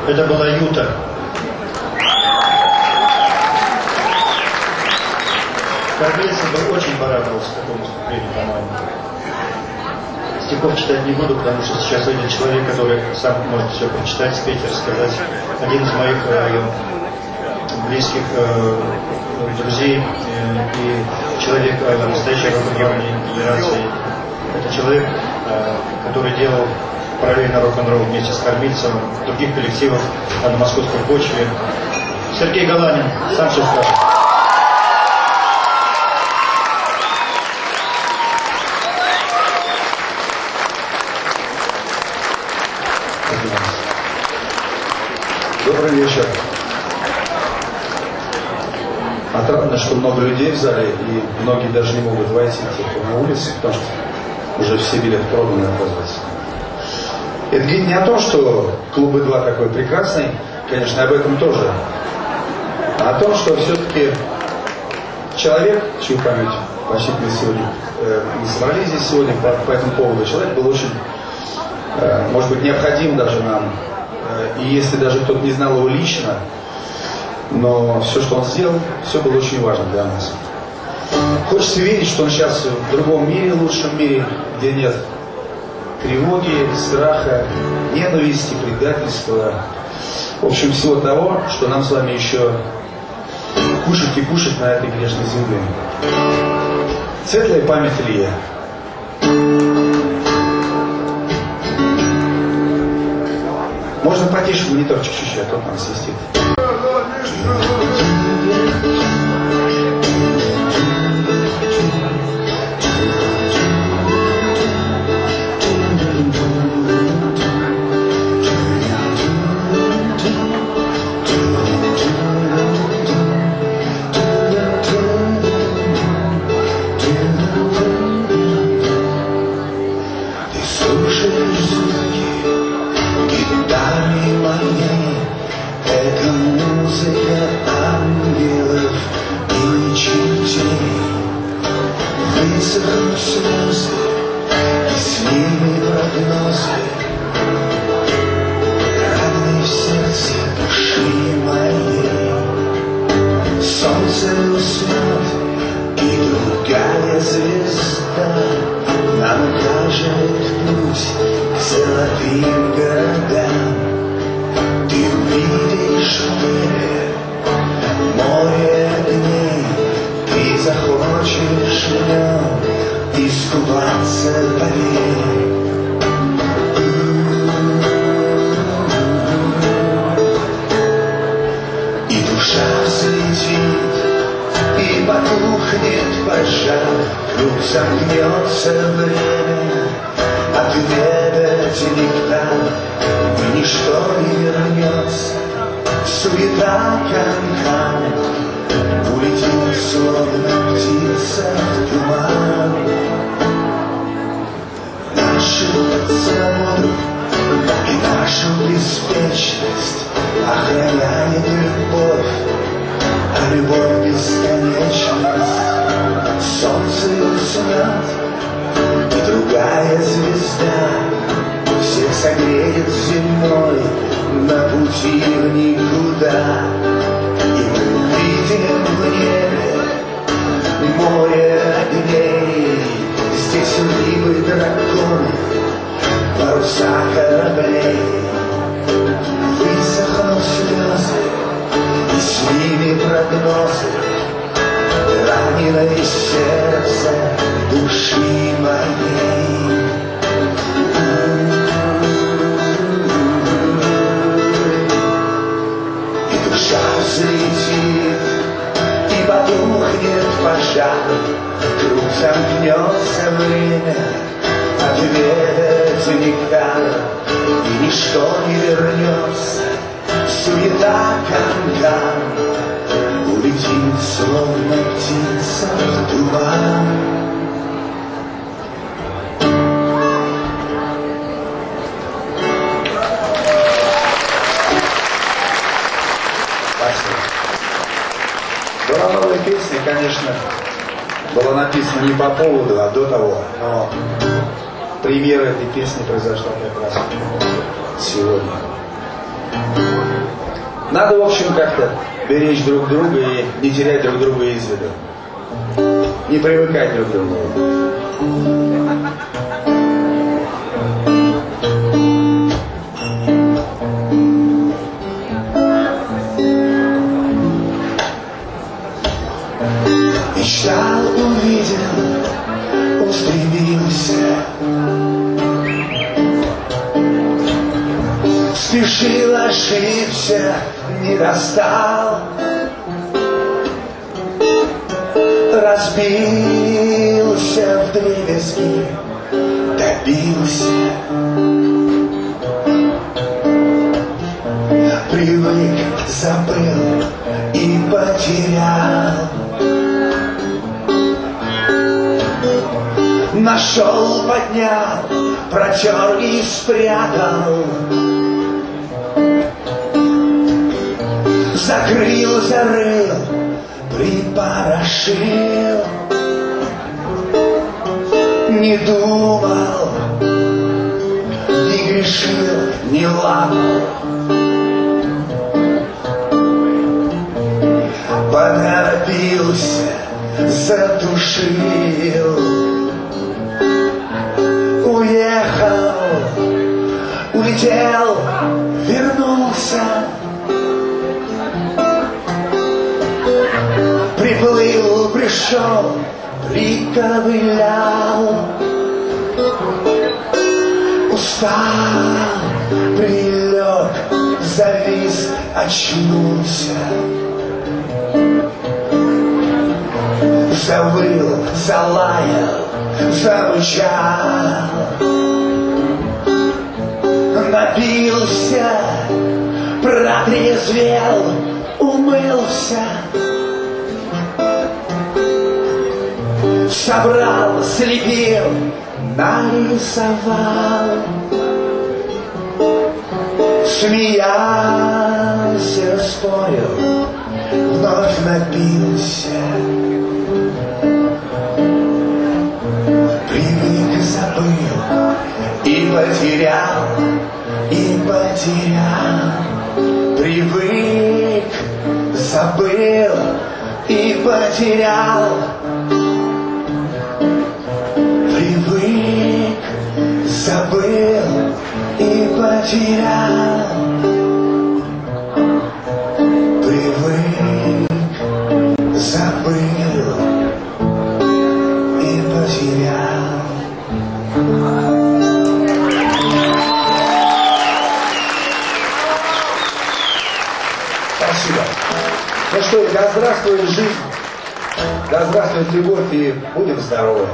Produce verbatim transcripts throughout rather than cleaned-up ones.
Это была Юта. Кормильцев бы очень порадовался такому выступлению, по-моему. Стихов читать не буду, потому что сейчас выйдет человек, который сам может все прочитать, спеть, рассказать. Один из моих э, близких э, друзей э, и человек, э, настоящий рок-н-ролльной федерации. Это человек, э, который делал параллельно рок-н-ролл вместе с Кормильцевым, других коллективов на московской почве. Сергей Галанин, сам все скажет. Добрый вечер. Отрадно, что много людей в зале, и многие даже не могут войти на улицу, потому что уже все билеты проданы, оказывается. Это говорит не о том, что клуб Би два такой прекрасный, конечно, об этом тоже, а о том, что все-таки человек, чью память почти мы сегодня э, не собрались здесь сегодня по, по этому поводу, человек был очень, э, может быть, необходим даже нам. И если даже кто-то не знал его лично, но все, что он сделал, все было очень важно для нас. Хочется верить, что он сейчас в другом мире, лучшем мире, где нет тревоги, страха, ненависти, предательства. В общем, всего того, что нам с вами еще кушать и кушать на этой грешной земле. Светлая память Илье. Можно потише мониторчик чуть-чуть, а то там свистит. Была новая песня, конечно, была написана не по поводу, а до того, но премьера этой песни произошла как раз сегодня. Надо, в общем, как-то беречь друг друга и не терять друг друга из виду. Не привыкать друг к другу. Мечтал, увидел, устремился, спешил, ошибся, не достал, разбился вдребезги, добился, привык, забыл и потерял. Нашел, поднял, протер и спрятал, закрыл, зарыл, припорошил. Не думал, не грешил, не лапал, поторопился, затушил. Уехал, улетел, вернулся, приплыл, пришел, приковылял, устал, прилег, завис, очнулся, завыл, залаял, замычал, напился, протрезвел, умылся, собрал, слепил, нарисовал, смеялся, спорил, вновь напился. Забыл и потерял, и потерял, привык, забыл и потерял, привык, забыл и потерял, привык, забыл и потерял. Спасибо. Ну что, да здравствует жизнь, да здравствует любовь, и будем здоровы.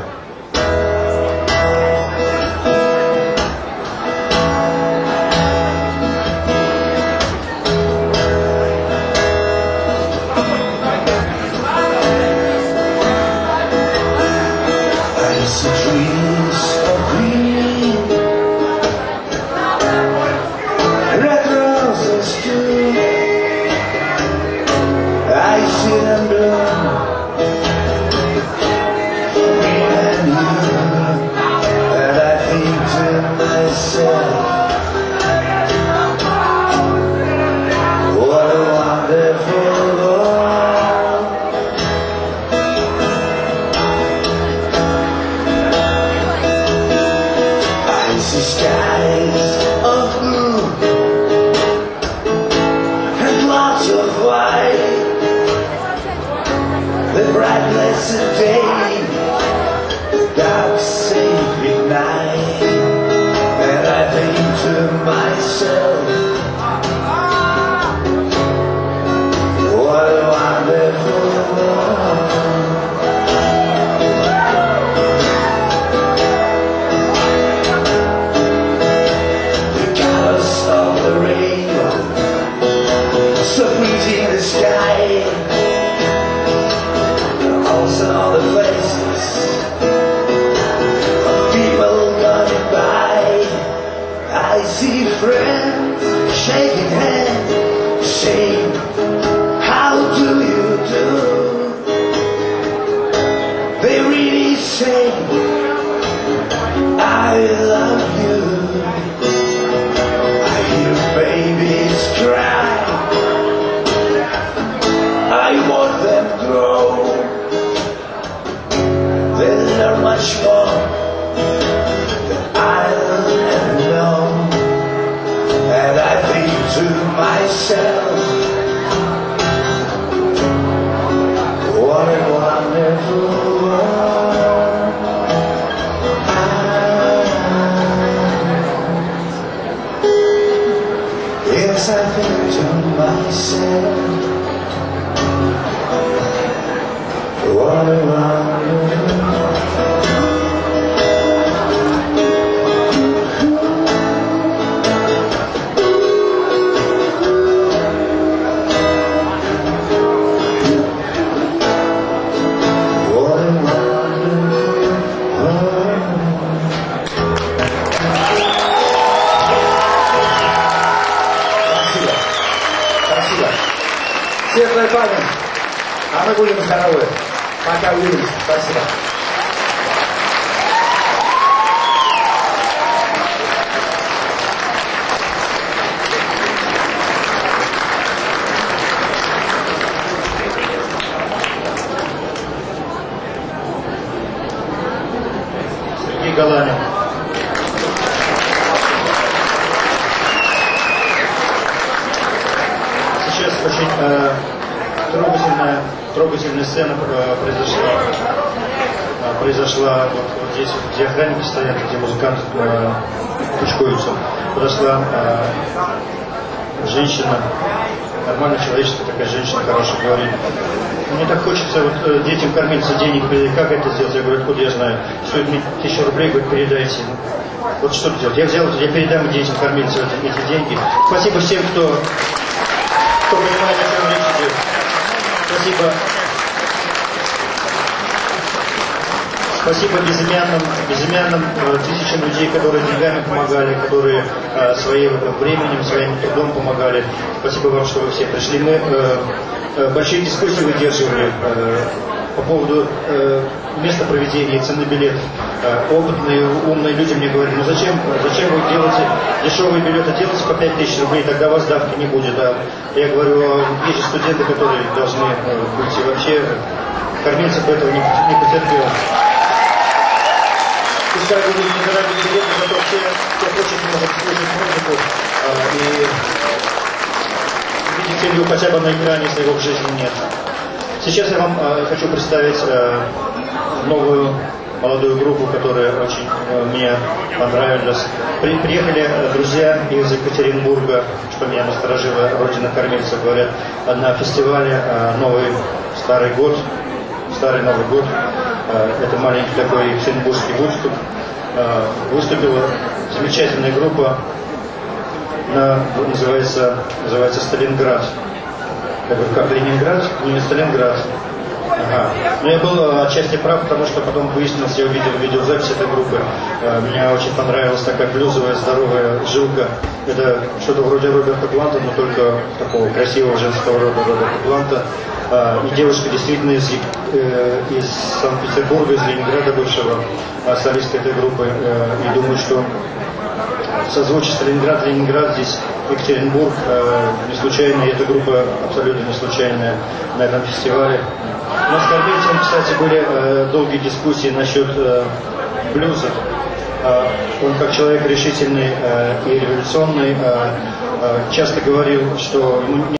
Cry I know, and I think to myself, what a wonderful world. I, yes, I think to myself, what a wonderful world. Светлая память. А мы будем здоровы. Пока увидимся. Спасибо. Сергей Галанин. Сейчас очень э, трогательная, трогательная сцена э, произошла, э, произошла вот, вот здесь, где охранники стоят, где музыканты э, кучкуются. Подошла э, женщина, нормальная человеческая такая женщина, хорошая, говорит: мне так хочется вот, э, детям кормиться, денег, как это сделать? Я говорю: откуда я знаю? Стоит мне тысячу рублей, говорит, передайте. Вот что делать? Я взял, я передам детям кормиться эти, эти деньги. Спасибо всем, кто... кто понимает, о чем речь идет. Спасибо. Спасибо безымянным, безымянным э, тысячам людей, которые деньгами помогали, которые э, своим временем, своим трудом помогали. Спасибо вам, что вы все пришли. Мы э, э, большие дискуссии выдерживали э, по поводу э, места проведения, цены билетов. Э, опытные, умные люди мне говорят: ну зачем, зачем вы делаете дешевые билеты, делайте по пять тысяч рублей, тогда у вас давки не будет. А я говорю, есть же студенты, которые должны э, быть и вообще кормиться, поэтому не, не потерпел. Пускай будут недорогие билеты, зато все, кто хочет, может слушать музыку э, и видеть семью хотя бы на экране, если его в жизни нет. Сейчас я вам э, хочу представить э, новую молодую группу, которая очень э, мне понравилась. При, приехали э, друзья из Екатеринбурга, что меня насторожило, родина кормильцев, говорят, на фестивале э, «Новый Старый год», Старый Новый год. Э, это маленький такой екатеринбургский выступ. Э, выступила замечательная группа, на, называется, называется «Сталинград». Я говорю: как Ленинград? Не Сталинград. Ага. Но я был отчасти прав, потому что потом выяснилось, я увидел видеозапись этой группы. Мне очень понравилась такая блюзовая, здоровая жилка. Это что-то вроде Роберта Планта, но только такого красивого женского рода Роберта Планта. И девушка действительно из, из Санкт-Петербурга, из Ленинграда бывшего, солистка этой группы. И думаю, что созвучие Сталинград, Ленинград, здесь Екатеринбург, э, не случайно, и эта группа абсолютно не случайная на этом фестивале. Но с кормильцем, кстати, были э, долгие дискуссии насчет э, блюза. Э, он, как человек решительный э, и революционный, э, э, часто говорил, что ему